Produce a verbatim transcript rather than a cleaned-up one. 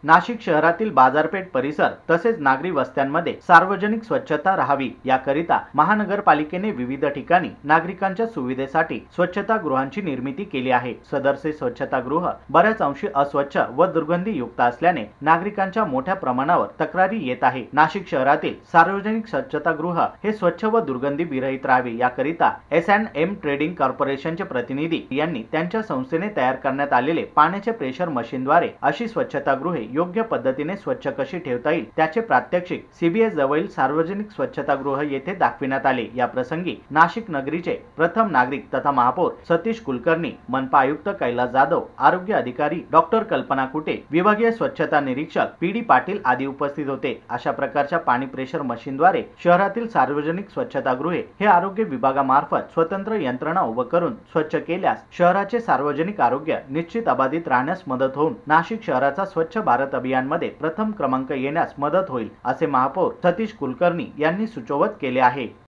नाशिक शहरातील बाजारपेठ परिसर तसेच नागरी वस्त्यांमध्ये सार्वजनिक स्वच्छता राहावी याकरिता महानगरपालिकेने विविध ठिकाणी नागरिकांच्या सुविधेसाठी स्वच्छतागृहांची निर्मिती केली आहे। सदरचे स्वच्छतागृह बऱ्याच अंशी अस्वच्छ व दुर्गंधी युक्त असल्याने नागरिकांच्या मोठ्या प्रमाणावर तक्रारी येत आहे। नाशिक शहरातील सार्वजनिक स्वच्छतागृह हे स्वच्छ व दुर्गंधी विरहित राहावे याकरिता एस अँड एम ट्रेडिंग कॉर्पोरेशनचे प्रतिनिधी यांनी त्यांच्या संस्थेने तयार करण्यात आलेले पाण्याचे प्रेशर मशीनद्वारे अशी स्वच्छतागृहे योग्य पद्धतीने स्वच्छ कशी ठेवता येईल त्याचे प्रात्यक्षिक सीबीएस जवळील सार्वजनिक स्वच्छतागृह येथे दाखविण्यात आले। या प्रसंगी नाशिक नगरीचे प्रथम नागरिक तथा महापौर सतीश कुलकर्णी, मनपा आयुक्त कैलास जाधव, आरोग्य अधिकारी डॉक्टर कल्पना कुटे, विभागीय स्वच्छता निरीक्षक पी डी पाटील आदी उपस्थित होते। अशा प्रकारच्या पाणी प्रेशर मशीनद्वारे शहरातील सार्वजनिक स्वच्छतागृहे हे आरोग्य विभागामार्फत स्वतंत्र यंत्रणा उभं करून स्वच्छ केल्यास शहराचे सार्वजनिक आरोग्य निश्चित अबाधित राहण्यास मदत होऊन नाशिक शहराचा स्वच्छ भारत अभियानमध्ये प्रथम क्रमांक येण्यास मदत होईल, असे महापौर सतीश कुलकर्णी यांनी सुचोवत केले आहे।